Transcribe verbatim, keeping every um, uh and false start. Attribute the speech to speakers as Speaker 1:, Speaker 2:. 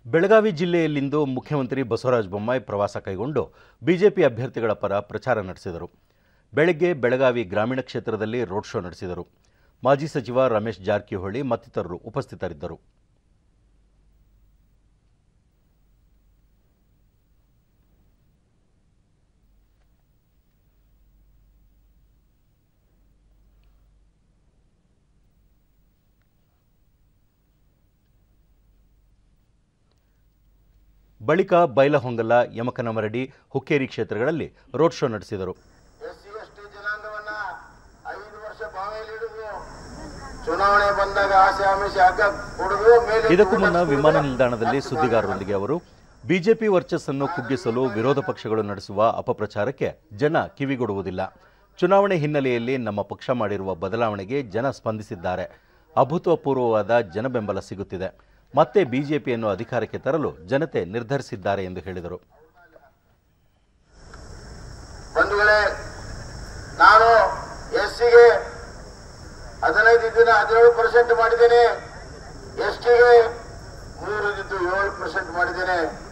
Speaker 1: ಬೆಳಗಾವಿ ಜಿಲ್ಲೆಯಲ್ಲಿಂದು ಮುಖ್ಯಮಂತ್ರಿ ಬಸವರಾಜ ಬೊಮ್ಮಾಯಿ ಪ್ರವಾಸ ಕೈಗೊಂಡು ಬಿಜೆಪಿ ಅಭ್ಯರ್ಥಿಗಳ ಪರ ಪ್ರಚಾರ ನಡೆಸಿದರು. ಬೆಳಗ್ಗೆ ಬೆಳಗಾವಿ ಗ್ರಾಮೀಣ ಕ್ಷೇತ್ರದಲ್ಲಿ ರೋಡ್ ಶೋ ನಡೆಸಿದರು. ಮಾಜಿ ಸಚಿವ ರಮೇಶ್ ಜಾರಕಿಹೊಳಿ ಮತ್ತಿತರರು ಉಪಸ್ಥಿತರಿದ್ದರು. ಬಳಿಕ ಬೈಲಹೊಂಗಲ, ಯಮಕನಮರಡಿ, ಹುಕ್ಕೇರಿ ಕ್ಷೇತ್ರಗಳಲ್ಲಿ ರೋಡ್ ಶೋ ನಡೆಸಿದರು. ಇದಕ್ಕೂ ಮುನ್ನ ವಿಮಾನ ನಿಲ್ದಾಣದಲ್ಲಿ ಸುದ್ದಿಗಾರರೊಂದಿಗೆ ಅವರು ಬಿಜೆಪಿ ವರ್ಚಸ್ಸನ್ನು ಕುಗ್ಗಿಸಲು ವಿರೋಧ ಪಕ್ಷಗಳು ನಡೆಸುವ ಅಪಪ್ರಚಾರಕ್ಕೆ ಜನ ಕಿವಿಗೊಡುವುದಿಲ್ಲ. ಚುನಾವಣೆ ಹಿನ್ನೆಲೆಯಲ್ಲಿ ನಮ್ಮ ಪಕ್ಷ ಮಾಡಿರುವ ಬದಲಾವಣೆಗೆ ಜನ ಸ್ಪಂದಿಸಿದ್ದಾರೆ. ಅಭೂತಪೂರ್ವವಾದ ಜನಬೆಂಬಲ ಸಿಗುತ್ತಿದೆ. ಮತ್ತೆ ಬಿಜೆಪಿಯನ್ನು ಅಧಿಕಾರಕ್ಕೆ ತರಲು ಜನತೆ ನಿರ್ಧರಿಸಿದ್ದಾರೆ ಎಂದು ಹೇಳಿದರು.
Speaker 2: ಬಂಧುಗಳೇ, ನಾನು ಎಸ್ಸಿಗೆ ಹದಿನೈದು ದಿನ ಹದಿನೇಳು ಪರ್ಸೆಂಟ್ ಮಾಡಿದ್ದೇನೆ, ಎಸ್ಟಿಗೆ ಮೂರರಿಂದ ಏಳು ಪರ್ಸೆಂಟ್ ಮಾಡಿದ್ದೇನೆ.